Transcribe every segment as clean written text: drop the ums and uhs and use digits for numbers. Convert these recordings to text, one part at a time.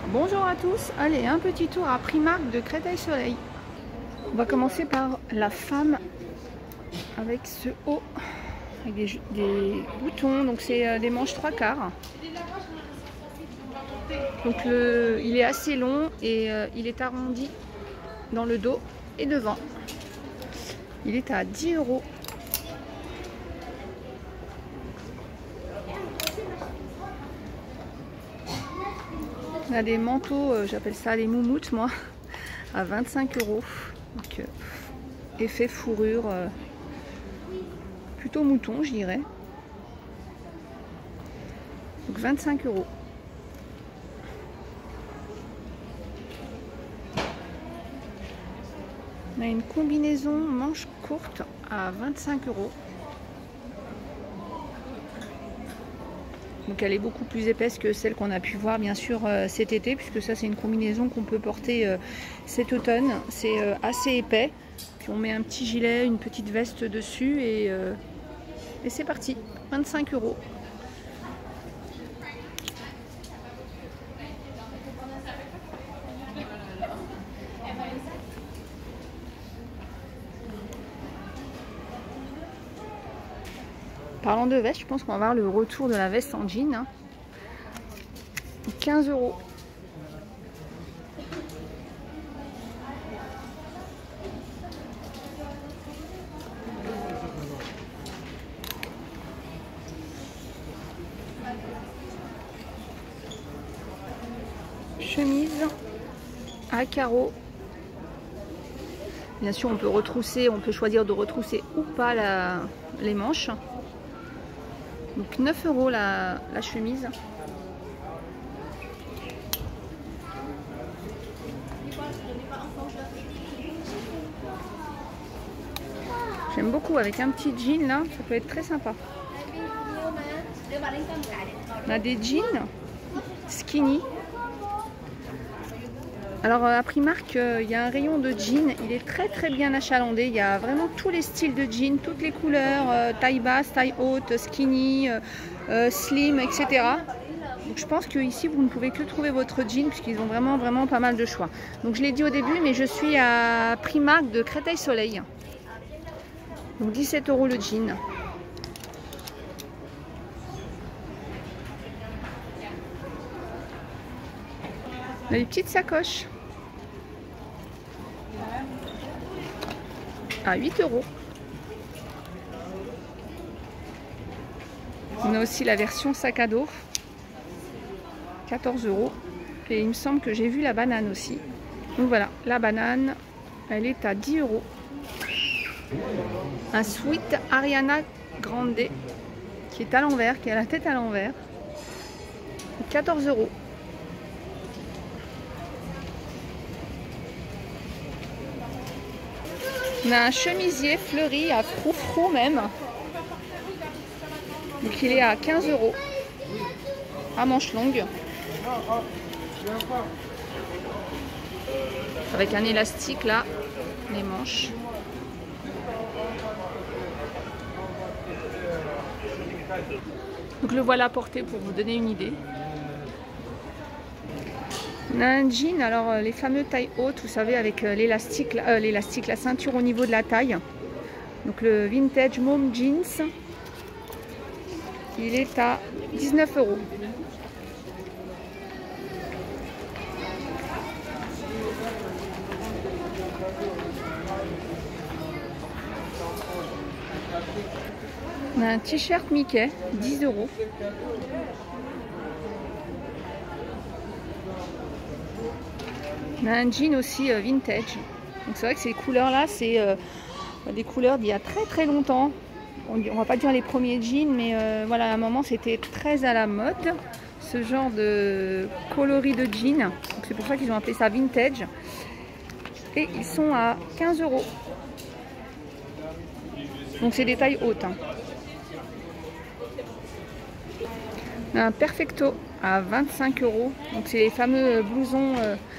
Bonjour à tous, allez un petit tour à Primark de Créteil-Soleil. On va commencer par la femme avec ce haut avec des boutons, donc c'est des manches 3/4. Donc il est assez long et il est arrondi dans le dos et devant. Il est à 10 €. On a des manteaux, j'appelle ça les moumoutes moi, à 25 €. Donc effet fourrure, plutôt mouton je dirais. Donc 25 €. On a une combinaison manche courte à 25 €. Donc elle est beaucoup plus épaisse que celle qu'on a pu voir bien sûr cet été, puisque ça c'est une combinaison qu'on peut porter cet automne. C'est assez épais. Puis on met un petit gilet, une petite veste dessus et c'est parti. 25 €. Parlant de veste, je pense qu'on va voir le retour de la veste en jean. Hein. 15 €. Chemise à carreaux. Bien sûr, on peut retrousser, on peut choisir de retrousser ou pas les manches. Donc 9 € la chemise. J'aime beaucoup avec un petit jean là, ça peut être très sympa. On a des jeans skinny. Alors à Primark, il y a un rayon de jeans, il est très bien achalandé. Il y a vraiment tous les styles de jeans, toutes les couleurs, taille basse, taille haute, skinny, slim, etc. Donc je pense que ici vous ne pouvez que trouver votre jean puisqu'ils ont vraiment pas mal de choix. Donc je l'ai dit au début, mais je suis à Primark de Créteil-Soleil. Donc 17 € le jean. On a des petites sacoches à 8 €. On a aussi la version sac à dos, 14 €. Et il me semble que j'ai vu la banane aussi. Donc voilà, la banane, elle est à 10 €. Un sweat Ariana Grande qui est à l'envers, qui a la tête à l'envers, 14 €. On a un chemisier fleuri à froufrou même. Donc il est à 15 € à manches longues. Avec un élastique là, les manches. Donc le voilà porté pour vous donner une idée. On a un jean, alors les fameux tailles hautes, vous savez, avec l'élastique, la ceinture au niveau de la taille. Donc le vintage mom jeans, il est à 19 €. On a un t-shirt Mickey, 10 €. On a un jean aussi vintage. Donc c'est vrai que ces couleurs là, c'est des couleurs d'il y a très longtemps. On va pas dire les premiers jeans, mais voilà, à un moment c'était très à la mode, ce genre de coloris de jean. C'est pour ça qu'ils ont appelé ça vintage. Et ils sont à 15 €. Donc c'est des tailles hautes. Hein. On a un perfecto à 25 €. Donc c'est les fameux blousons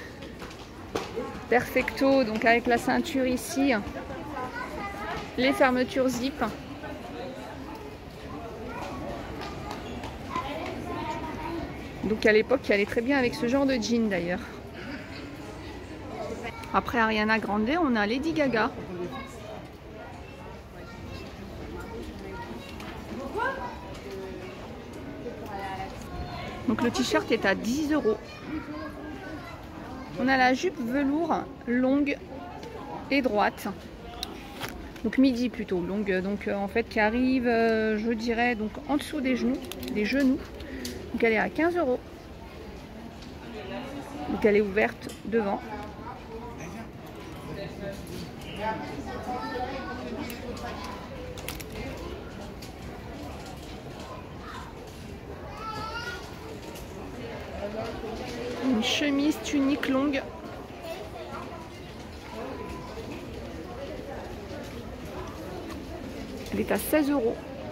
perfecto, donc avec la ceinture ici, les fermetures zip. Donc à l'époque, il allait très bien avec ce genre de jean d'ailleurs. Après Ariana Grande, on a Lady Gaga. Donc le t-shirt est à 10 €. On a la jupe velours longue et droite. Donc midi plutôt, longue, donc en fait qui arrive, je dirais, donc en dessous des genoux. Donc elle est à 15 €. Donc elle est ouverte devant. Une chemise tunique longue. Elle est à 16 €.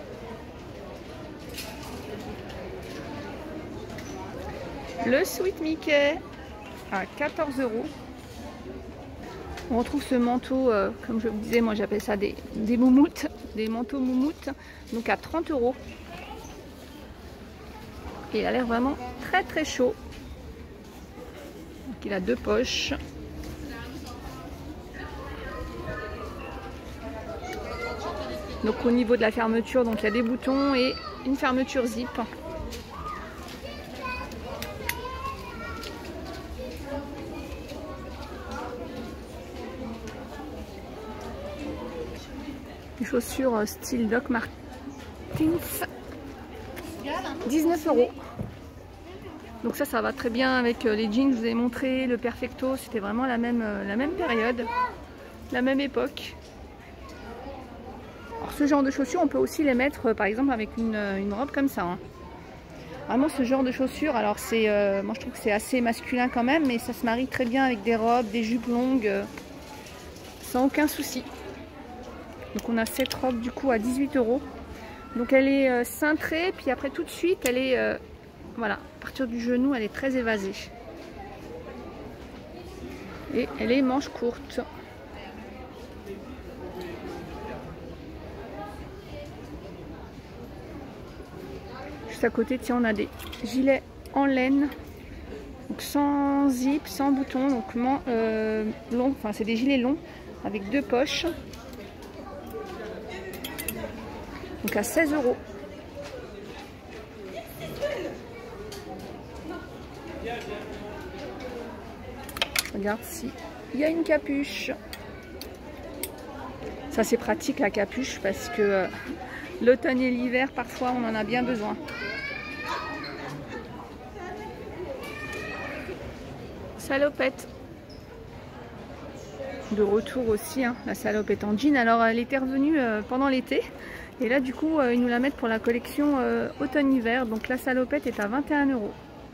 Le Sweet Mickey à 14 €. On retrouve ce manteau, comme je vous disais, moi j'appelle ça des moumoutes, des manteaux moumoutes, donc à 30 €. Et il a l'air vraiment très très chaud. Donc il a 2 poches. Donc au niveau de la fermeture, donc il y a des boutons et une fermeture zip. Les chaussures style Doc Martens, 19 €. Donc ça va très bien avec les jeans que je vous ai montré, le Perfecto, c'était vraiment la même période, la même époque. Alors ce genre de chaussures, on peut aussi les mettre par exemple avec une robe comme ça. Hein. Vraiment ce genre de chaussures, alors c'est, moi je trouve que c'est assez masculin quand même, mais ça se marie très bien avec des robes, des jupes longues, sans aucun souci. Donc on a cette robe du coup à 18 €. Donc elle est cintrée, puis après tout de suite elle est, voilà, à partir du genou elle est très évasée. Et elle est manche courte. Juste à côté, tiens, on a des gilets en laine, donc sans zip, sans bouton, donc long, enfin c'est des gilets longs avec 2 poches. Donc à 16 €. Regarde si il y a une capuche. Ça c'est pratique la capuche parce que l'automne et l'hiver parfois on en a bien besoin. Salopette. De retour aussi, hein, la salopette en jean. Alors elle était revenue pendant l'été. Et là du coup ils nous la mettent pour la collection automne-hiver. Donc la salopette est à 21 €.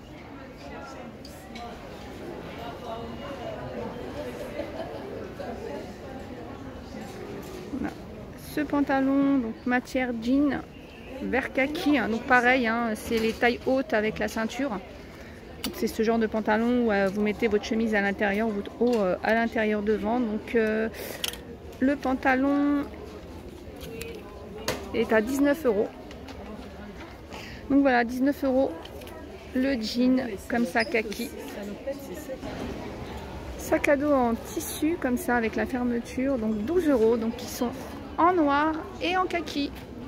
Voilà. Ce pantalon, donc matière jean, vert kaki. Hein, donc pareil, hein, c'est les tailles hautes avec la ceinture. C'est ce genre de pantalon où vous mettez votre chemise à l'intérieur, votre haut à l'intérieur devant. Donc le pantalon est à 19 €. Donc voilà, 19 € le jean comme ça kaki. Sac à dos en tissu comme ça avec la fermeture, donc 12 €. Donc ils sont en noir et en kaki.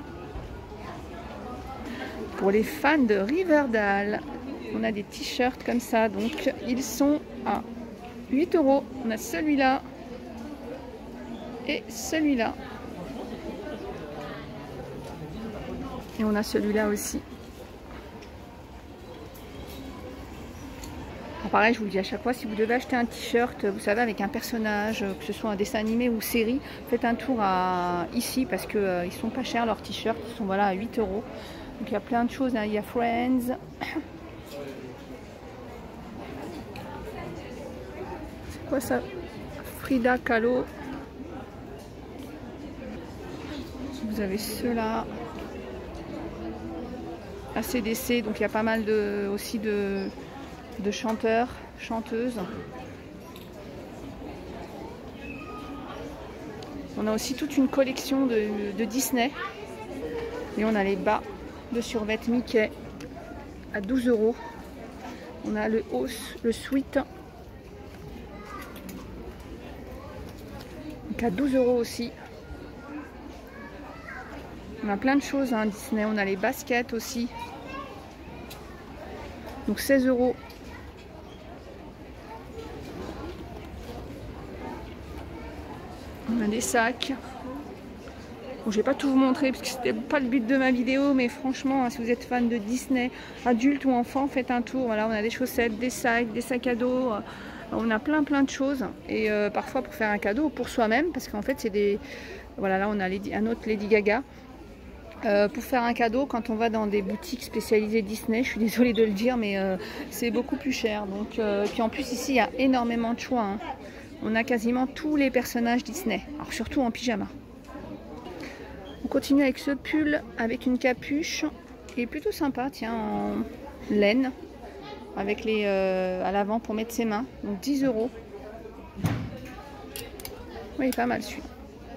Pour les fans de Riverdale, on a des t-shirts comme ça, donc ils sont à 8 €. On a celui-là et celui-là. Et on a celui-là aussi. Alors pareil, je vous le dis à chaque fois, si vous devez acheter un t-shirt, vous savez, avec un personnage, que ce soit un dessin animé ou série, faites un tour ici parce que ils sont pas chers leurs t-shirts, ils sont voilà à 8 €. Donc il y a plein de choses, hein. Il y a Friends. C'est quoi ça? Frida Kahlo. Vous avez ceux-là. ACDC, donc il y a pas mal aussi de chanteurs, chanteuses. On a aussi toute une collection de Disney. Et on a les bas de survêt Mickey à 12 €. On a le hausse, le sweat. Donc à 12 € aussi. On a plein de choses hein, Disney. On a les baskets aussi. Donc 16 €. On a des sacs. Bon, je vais pas tout vous montrer parce que c'était pas le but de ma vidéo, mais franchement, si vous êtes fan de Disney, adulte ou enfant, faites un tour. Voilà, on a des chaussettes, des sacs à dos. On a plein de choses. Et parfois pour faire un cadeau pour soi-même, parce qu'en fait c'est des. Voilà, là on a un autre Lady Gaga. Pour faire un cadeau, quand on va dans des boutiques spécialisées Disney, je suis désolée de le dire, mais c'est beaucoup plus cher. Donc, puis en plus ici il y a énormément de choix. Hein. On a quasiment tous les personnages Disney, alors surtout en pyjama. On continue avec ce pull avec une capuche. Il est plutôt sympa, tiens, en laine, avec les à l'avant pour mettre ses mains. Donc 10 €. Oui, pas mal celui-là.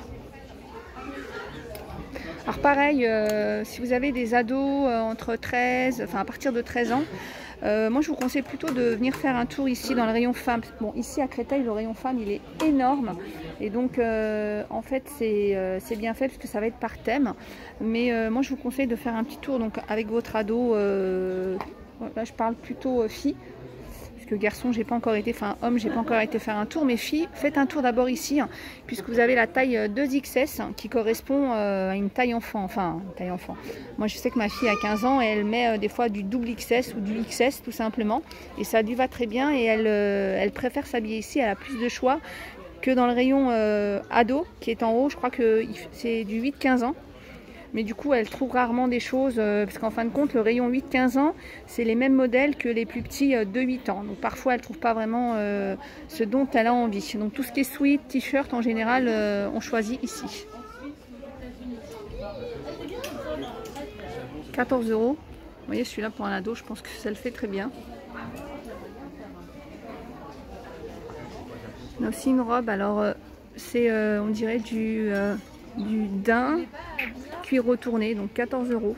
Alors pareil, si vous avez des ados entre 13, enfin à partir de 13 ans, moi je vous conseille plutôt de venir faire un tour ici dans le rayon femmes. Bon, ici à Créteil, le rayon femmes il est énorme. Et donc en fait c'est bien fait parce que ça va être par thème. Mais moi je vous conseille de faire un petit tour donc, avec votre ado. Là je parle plutôt filles. Que garçon, j'ai pas encore été, enfin homme, j'ai pas encore été faire un tour, mais filles, faites un tour d'abord ici, hein, puisque vous avez la taille 2XS hein, qui correspond à une taille enfant, enfin taille enfant. Moi je sais que ma fille a 15 ans et elle met des fois du double XS ou du XS tout simplement, et ça lui va très bien et elle préfère s'habiller ici, elle a plus de choix que dans le rayon ado qui est en haut, je crois que c'est du 8-15 ans. Mais du coup, elle trouve rarement des choses, parce qu'en fin de compte, le rayon 8-15 ans, c'est les mêmes modèles que les plus petits de 8 ans. Donc parfois, elle ne trouve pas vraiment ce dont elle a envie. Donc tout ce qui est sweat, t-shirt, en général, on choisit ici. 14 €. Vous voyez, celui-là pour un ado, je pense que ça le fait très bien. On a aussi une robe, alors c'est, on dirait, du daim cuir retourné, donc 14 €.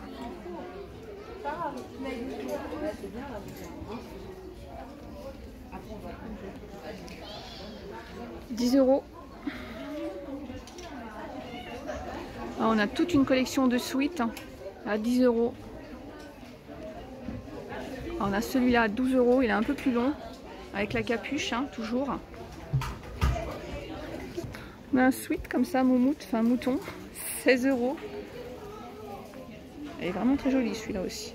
€10. Alors, on a toute une collection de sweats à 10 €. Alors, on a celui-là à 12 €, il est un peu plus long, avec la capuche, hein, toujours. On a un sweat comme ça, moumoute, enfin mouton, 16 €. Elle est vraiment très jolie celui-là aussi.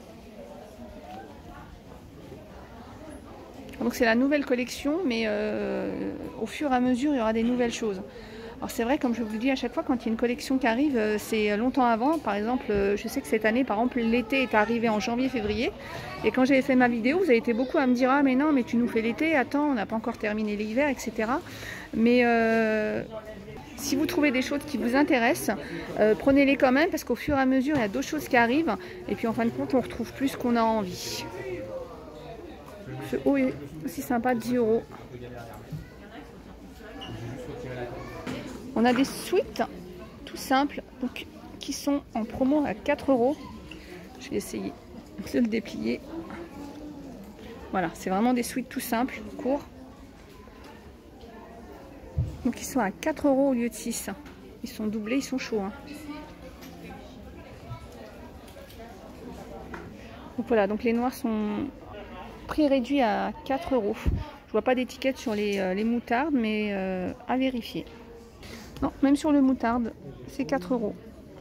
Donc c'est la nouvelle collection, mais au fur et à mesure, il y aura des nouvelles choses. Alors c'est vrai, comme je vous le dis à chaque fois, quand il y a une collection qui arrive, c'est longtemps avant. Par exemple, je sais que cette année, par exemple, l'été est arrivé en janvier-février. Et quand j'avais fait ma vidéo, vous avez été beaucoup à me dire « Ah mais non, mais tu nous fais l'été, attends, on n'a pas encore terminé l'hiver, etc. » Mais si vous trouvez des choses qui vous intéressent, prenez-les quand même, parce qu'au fur et à mesure, il y a d'autres choses qui arrivent. Et puis en fin de compte, on retrouve plus ce qu'on a envie. Ce haut est aussi sympa, 10 €. On a des sweats tout simples donc, qui sont en promo à 4 €. Je vais essayer de le déplier. Voilà, c'est vraiment des sweats tout simples, courts. Donc ils sont à 4 € au lieu de 6. Ils sont doublés, ils sont chauds. Hein. Donc voilà, donc les noirs sont prix réduit à 4 €. Je vois pas d'étiquette sur les moutardes, mais à vérifier. Non, même sur le moutarde, c'est 4 €.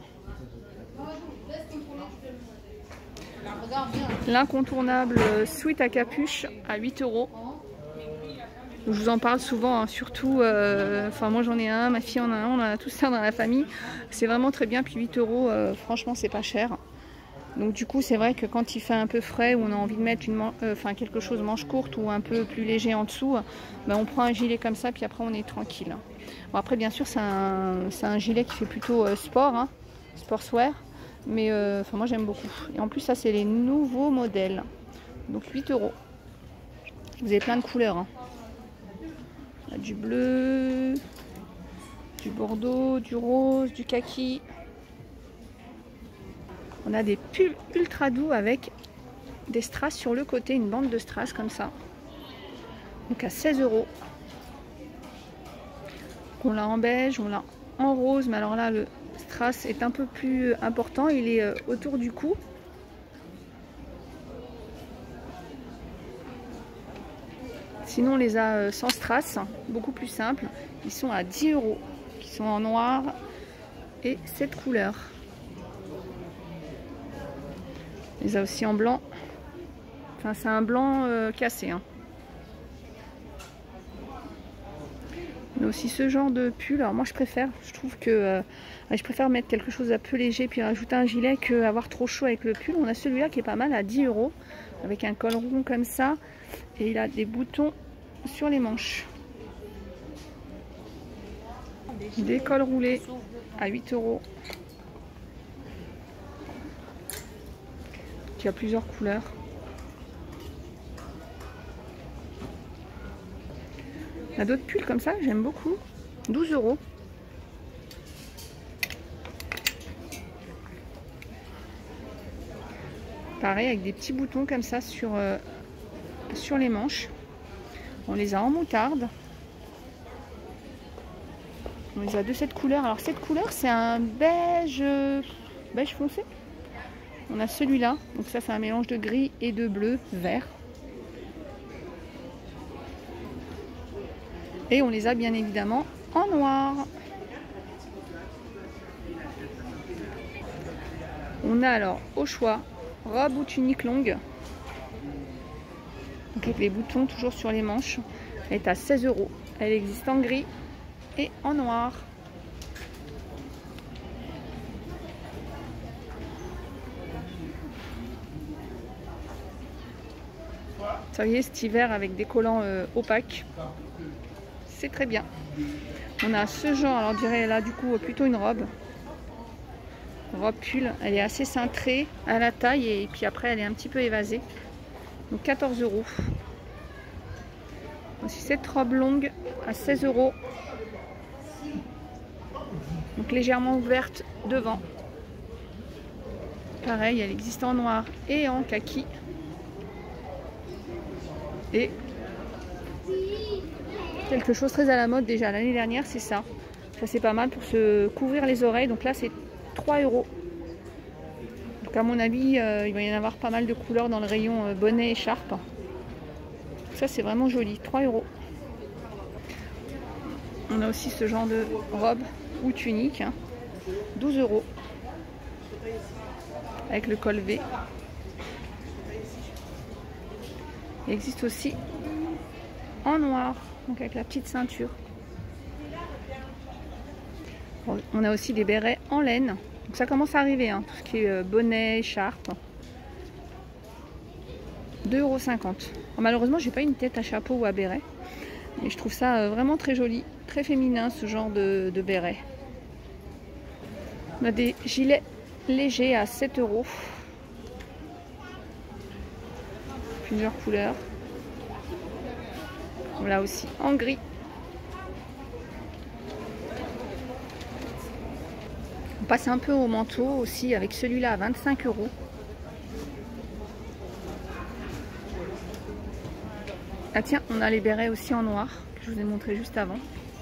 L'incontournable sweat à capuche à 8 €. Je vous en parle souvent, hein, surtout, enfin moi j'en ai un, ma fille en a un, on en a tous ça dans la famille. C'est vraiment très bien, puis 8 €, franchement c'est pas cher. Donc du coup c'est vrai que quand il fait un peu frais ou on a envie de mettre quelque chose manche courte ou un peu plus léger en dessous, ben, on prend un gilet comme ça puis après on est tranquille. Bon après bien sûr c'est un gilet qui fait plutôt sport, hein, sportswear, mais moi j'aime beaucoup. Et en plus ça c'est les nouveaux modèles, donc 8 €. Vous avez plein de couleurs. Hein. On a du bleu, du bordeaux, du rose, du kaki. On a des pulls ultra doux avec des strass sur le côté, une bande de strass comme ça. Donc à 16 €. On l'a en beige, on l'a en rose, mais alors là le strass est un peu plus important, il est autour du cou. Sinon on les a sans strass, beaucoup plus simple. Ils sont à 10 €, qui sont en noir et cette couleur. On les a aussi en blanc. Enfin c'est un blanc cassé. Hein. On a aussi ce genre de pull. Alors moi je trouve que je préfère mettre quelque chose d'un peu léger puis rajouter un gilet qu'avoir trop chaud avec le pull. On a celui-là qui est pas mal à 10 € avec un col rond comme ça et il a des boutons sur les manches. Des cols roulés à 8 €. Il y a plusieurs couleurs. Il y a d'autres pulls comme ça que j'aime beaucoup. 12 €. Pareil avec des petits boutons comme ça sur les manches. On les a en moutarde. On les a de cette couleur. Alors cette couleur c'est un beige foncé. On a celui-là. Donc ça c'est un mélange de gris et de bleu vert. Et on les a bien évidemment en noir. On a alors au choix robe ou tunique longue. Donc avec les boutons toujours sur les manches. Elle est à 16 €. Elle existe en gris et en noir. Ça y est, cet hiver avec des collants opaques. C'est très bien. On a ce genre, alors on dirait là du coup plutôt une robe. Robe pull, elle est assez cintrée à la taille et puis après elle est un petit peu évasée. Donc 14 €. Aussi cette robe longue à 16 €. Donc légèrement ouverte devant. Pareil, elle existe en noir et en kaki. Et quelque chose très à la mode déjà l'année dernière, c'est ça. Ça c'est pas mal pour se couvrir les oreilles. Donc là c'est 3 €. Donc à mon avis, il va y en avoir pas mal de couleurs dans le rayon bonnet et écharpe. Ça c'est vraiment joli, 3 €. On a aussi ce genre de robe ou tunique, 12 €. Avec le col V. Il existe aussi en noir, donc avec la petite ceinture. On a aussi des bérets en laine. Donc ça commence à arriver, tout ce qui est bonnet, écharpe. 2,50 €. Malheureusement, j'ai pas une tête à chapeau ou à béret. Mais je trouve ça vraiment très joli, très féminin ce genre de béret. On a des gilets légers à 7 €. Plusieurs couleurs. On l'a aussi en gris. On passe un peu au manteau aussi avec celui-là à 25 €. Ah tiens, on a les bérets aussi en noir que je vous ai montré juste avant.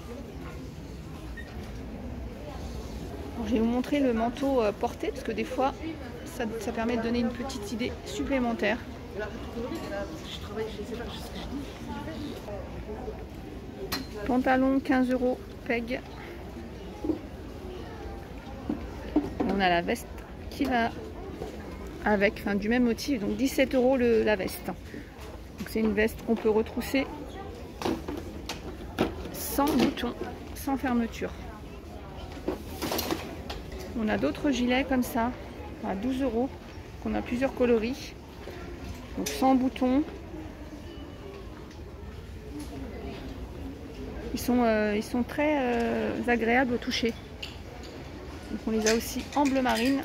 Je vais vous montrer le manteau porté parce que des fois ça permet de donner une petite idée supplémentaire. Pantalon 15 € peg. On a la veste qui va avec, du même motif, donc 17 € la veste. Donc c'est une veste qu'on peut retrousser sans bouton, sans fermeture. On a d'autres gilets comme ça à 12 €, qu'on a plusieurs coloris, donc sans bouton. Ils sont très agréables au toucher. Donc on les a aussi en bleu marine.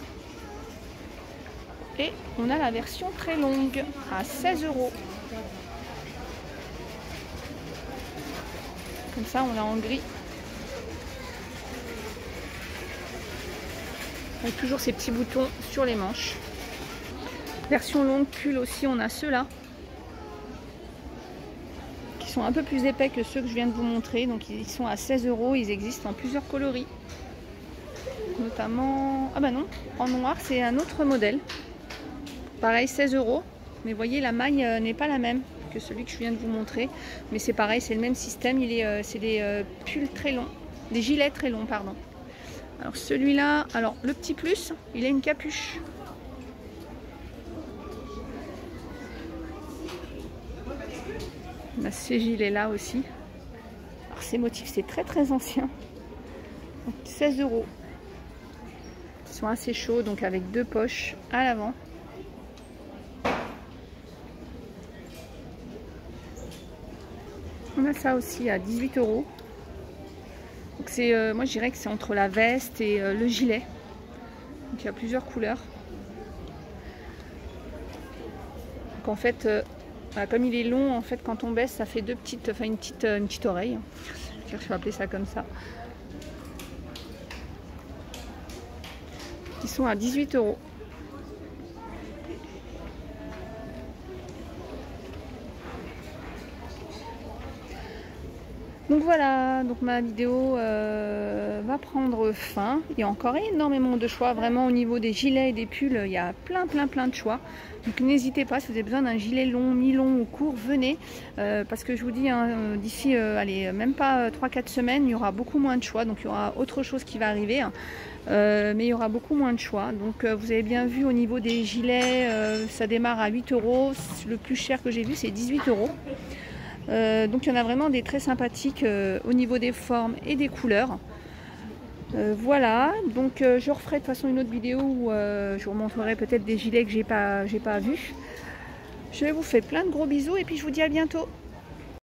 Et on a la version très longue à 16 €. Comme ça, on l'a en gris. Avec toujours ces petits boutons sur les manches. Version longue pull aussi, on a ceux-là. Qui sont un peu plus épais que ceux que je viens de vous montrer. Donc ils sont à 16 €. Ils existent en plusieurs coloris. Notamment... Ah bah non, en noir c'est un autre modèle. Pareil 16 €. Mais vous voyez, la maille n'est pas la même que celui que je viens de vous montrer. Mais c'est pareil, c'est le même système. C'est des pulls très longs. Des gilets très longs, pardon. Alors celui-là, alors le petit plus, il a une capuche. On a ces gilets là aussi. Alors ces motifs, c'est très ancien. Donc 16 €. Ils sont assez chauds, donc avec 2 poches à l'avant. On a ça aussi à 18 €. Donc c'est, moi je dirais que c'est entre la veste et le gilet. Donc il y a plusieurs couleurs. Donc en fait, voilà, comme il est long, en fait quand on baisse, ça fait une petite oreille. Je vais appeler ça comme ça. Ils sont à 18 €. Donc voilà, donc ma vidéo va prendre fin. Il y a encore énormément de choix, vraiment au niveau des gilets et des pulls, il y a plein de choix. Donc n'hésitez pas, si vous avez besoin d'un gilet long, mi-long ou court, venez. Parce que je vous dis, hein, d'ici, allez, même pas 3-4 semaines, il y aura beaucoup moins de choix. Donc il y aura autre chose qui va arriver. Hein. Mais il y aura beaucoup moins de choix. Donc vous avez bien vu au niveau des gilets, ça démarre à 8 €. Le plus cher que j'ai vu, c'est 18 €. Donc il y en a vraiment des très sympathiques au niveau des formes et des couleurs. Voilà, donc je referai de toute façon une autre vidéo où je vous montrerai peut-être des gilets que j'ai pas vus. Je vous fais plein de gros bisous et puis je vous dis à bientôt.